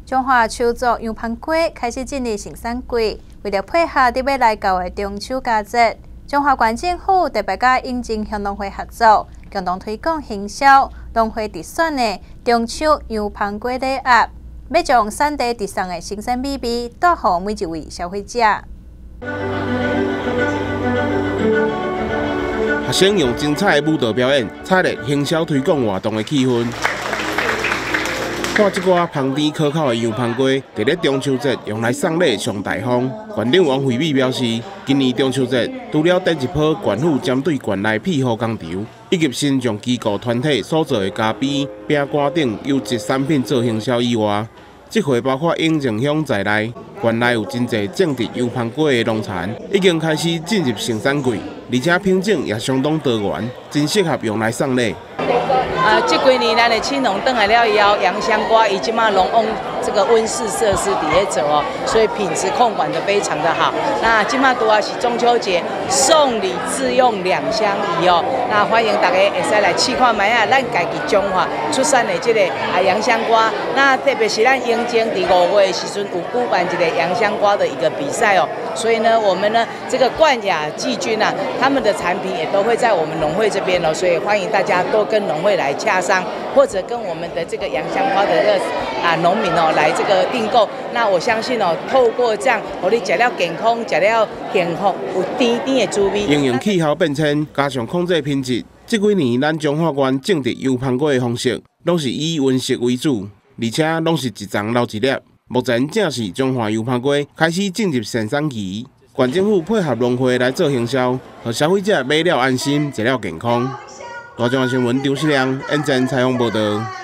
中华手作羊芳粿开始进入生产季，为了配合伫要来到的中秋佳节，中华县政府特别甲引进向农会合作，共同推广行销农会特选的中秋羊芳粿礼盒，要将产地直送的新鲜美味带予每一位消费者。 学生用精彩的舞蹈表演，擦热行销推广活动的气氛。看即寡香甜可口的羊芳粿，伫咧中秋节用来送礼上大方。县长王惠美表示，今年中秋节除了展一波县府针对县内庇护工厂以及新创机构团体所做的咖啡、饼干等优质产品做行销以外，这回包括永靖乡在内，县内有真侪种植羊芳粿的农产已经开始进入生产季，而且品种也相当多元，真适合用来送礼。 这几年咱的青农转来了以后，洋香瓜伊即马拢用这个温室设施底下走哦，所以品质控管得非常的好。那即马拄啊是中秋节，送礼自用2相宜哦。那欢迎大家会使来试看卖啊，咱家己中华出产的这个洋香瓜。那特别是咱永靖伫5月的时阵有举办一个洋香瓜的一个比赛哦，所以呢，我们呢这个冠亚季军啊，他们的产品也都会在我们农会这边哦，所以欢迎大家多跟农会来洽商，或者跟我们的这个洋香瓜的这个农民哦来这个订购。那我相信哦，透过这样，互你食了健康，食了幸福，有甜甜的滋味。 应用气候变迁，加上控制品质，这几年咱中华县种植羊芳粿的方式，拢是以温室为主，而且拢是一丛留一粒。目前正是中华羊芳粿开始进入生产期，县政府配合农会来做行销，让消费者买了安心，食了健康。大中华新闻张世亮、演真采访报道。